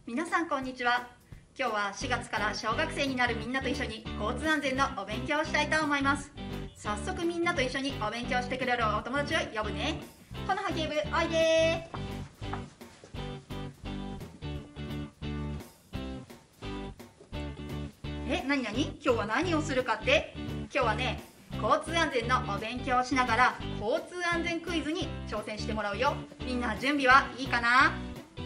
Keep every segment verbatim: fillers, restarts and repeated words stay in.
皆さんこんにちは。今日はしがつから小学生になるみんなと一緒に交通安全のお勉強をしたいと思います。早速みんなと一緒にお勉強してくれるお友達を呼ぶね。このはけ部おいでー。え、なになに？今日は何をするかって？今日はね、交通安全のお勉強をしながら交通安全クイズに挑戦してもらうよ。みんな準備はいいかな？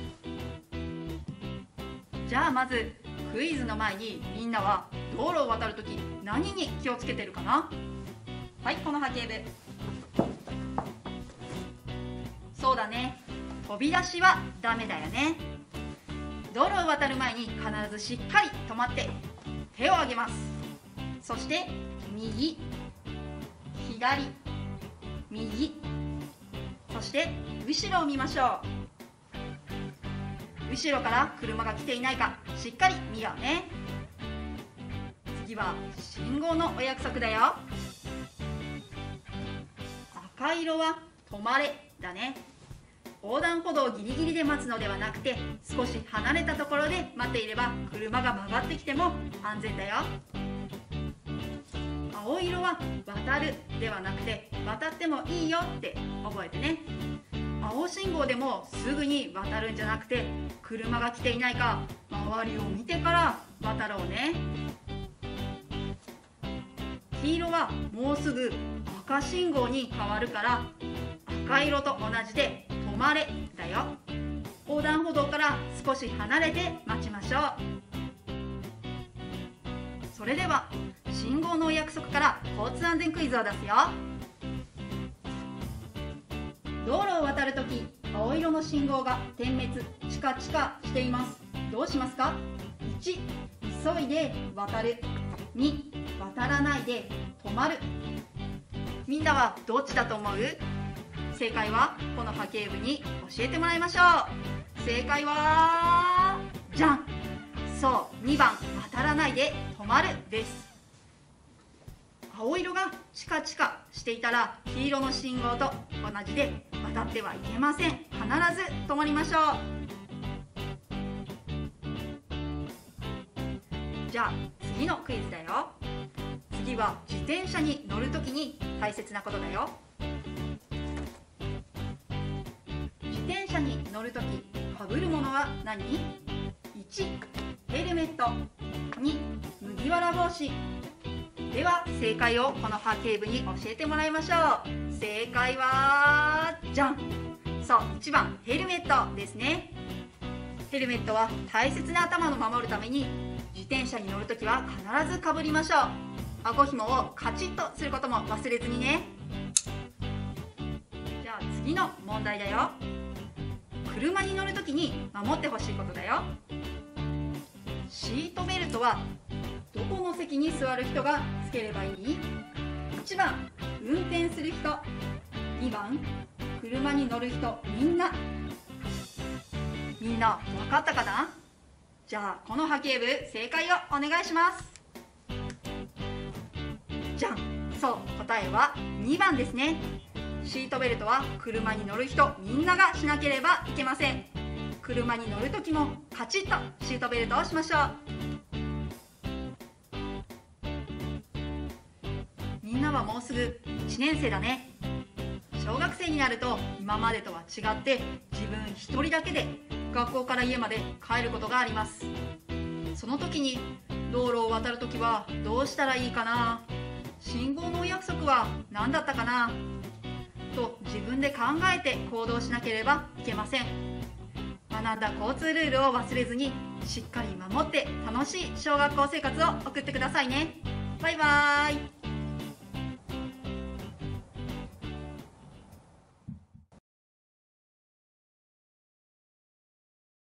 じゃあまずクイズの前にみんなは道路を渡るとき何に気をつけてるかな？はい、この波形部。そうだね、飛び出しはダメだよね。道路を渡る前に必ずしっかり止まって手を上げます。そして右、左、右、そして後ろを見ましょう。後ろから車が来ていないかしっかり見ようね。次は信号のお約束だよ。赤色は止まれだね。横断歩道をギリギリで待つのではなくて、少し離れたところで待っていれば車が曲がってきても安全だよ。青色は渡るではなくて、渡ってもいいよって覚えてね。青信号でもすぐに渡るんじゃなくて、車が来ていないか周りを見てから渡ろうね。黄色はもうすぐ赤信号に変わるから、赤色と同じで止まれだよ。横断歩道から少し離れて待ちましょう。それでは信号のお約束から交通安全クイズを出すよ。道路を渡るとき、青色の信号が点滅、チカチカしています。どうしますか？いち、急いで渡る。に、渡らないで止まる。みんなはどっちだと思う？正解はこの波形部に教えてもらいましょう。正解はじゃん、そう、にばん、渡らないで止まるです。青色がチカチカしていたら黄色の信号と同じで渡ってはいけません。必ず止まりましょう。じゃあ次のクイズだよ。次は自転車に乗るときに大切なことだよ。自転車に乗るときかぶるものは何？いち、ヘルメット。に、麦わら帽子。では正解をこの波形部に教えてもらいましょう。正解はじゃん、そう、いちばんヘルメットですね。ヘルメットは大切な頭を守るために自転車に乗るときは必ずかぶりましょう。顎ひもをカチッとすることも忘れずにね。じゃあ次の問題だよ。車に乗るときに守ってほしいことだよ。シートベルトはどこの席に座る人がつければいい？ いち 番、運転する人。にばん、車に乗る人みんな。みんな分かったかな？じゃあこの波形部正解をお願いします。じゃん、そう、答えはにばんですね。シートベルトは車に乗る人みんながしなければいけません。車に乗るときもカチッとシートベルトをしましょう。みんなはもうすぐいちねん生だね。小学生になると今までとは違って自分一人だけで学校から家まで帰ることがあります。その時に道路を渡るときはどうしたらいいかな、信号のお約束は何だったかなと自分で考えて行動しなければいけません。学んだ交通ルールを忘れずにしっかり守って楽しい小学校生活を送ってくださいね。バイバーイ。